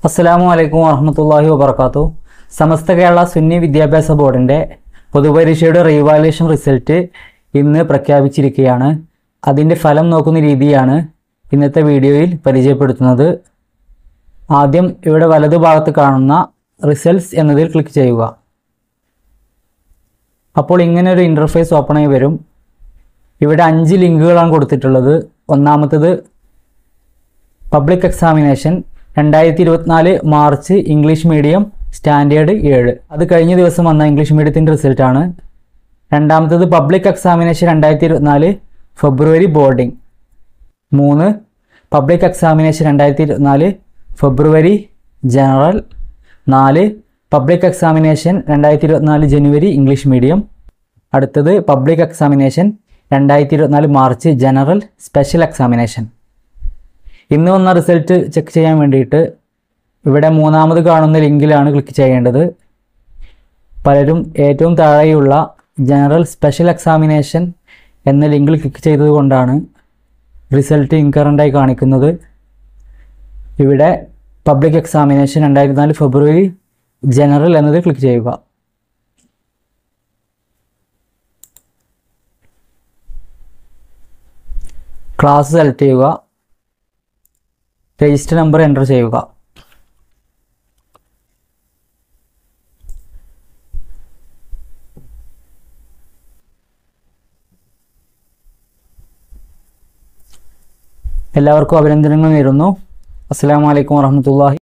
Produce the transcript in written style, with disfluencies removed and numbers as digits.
അസ്സലാമു അലൈക്കും വറഹ്മത്തുള്ളാഹി വബറകാതുഹു. സമസ്ത കേരള സുന്നി വിദ്യാഭ്യാസ ബോർഡിൻ്റെ പൊതുപരീക്ഷയുടെ റീവാലുവേഷൻ റിസൾട്ട് ഇന്ന് പ്രഖ്യാപിച്ചിരിക്കുകയാണ്. അതിൻ്റെ ഫലം നോക്കുന്ന രീതിയാണ് ഇന്നത്തെ വീഡിയോയിൽ പരിചയപ്പെടുത്തുന്നത്. ആദ്യം ഇവിടെ വലതുഭാഗത്ത് കാണുന്ന റിസൾട്ട്സ് എന്നതിൽ ക്ലിക്ക് ചെയ്യുക. അപ്പോൾ ഇങ്ങനെ ഒരു ഇൻ്റർഫേസ് ഓപ്പണായി വരും. ഇവിടെ 5 ലിങ്കുകളാണ് കൊടുത്തിട്ടുള്ളത്. ഒന്നാമത്തത് public examination 2024 March English medium standard 7. അത് കഴിഞ്ഞ ദിവസം വന്ന ഇംഗ്ലീഷ് മീഡിയത്തിൻ്റെ റിസൾട്ടാണ്. രണ്ടാമത്തത് public examination 2024 February boarding. 3 public examination 2024 February general. 4 public examination 2024 January English medium. അടുത്തത് public examination 2024 March general special examination. ഇന്ന് വന്ന റിസൾട്ട് ചെക്ക് ചെയ്യാൻ വേണ്ടിയിട്ട് ഇവിടെ മൂന്നാമത് കാണുന്ന ലിങ്കിലാണ് ക്ലിക്ക് ചെയ്യേണ്ടത്. പലരും ഏറ്റവും താഴെയുള്ള ജനറൽ സ്പെഷ്യൽ എക്സാമിനേഷൻ എന്ന ലിങ്കിൽ ക്ലിക്ക് ചെയ്തതുകൊണ്ടാണ് റിസൾട്ട് ഇൻകറൻ്റായി കാണിക്കുന്നത്. ഇവിടെ പബ്ലിക് എക്സാമിനേഷൻ 2024 ഫെബ്രുവരി ജനറൽ എന്നത് ക്ലിക്ക് ചെയ്യുക. ക്ലാസ് സെലക്ട് ചെയ്യുക. രജിസ്റ്റർ നമ്പർ എൻ്റർ ചെയ്യുക. എല്ലാവർക്കും അഭിനന്ദനങ്ങൾ നേരുന്നു. അസ്സലാമു അലൈക്കും വറഹ്മത്തുള്ളാഹി.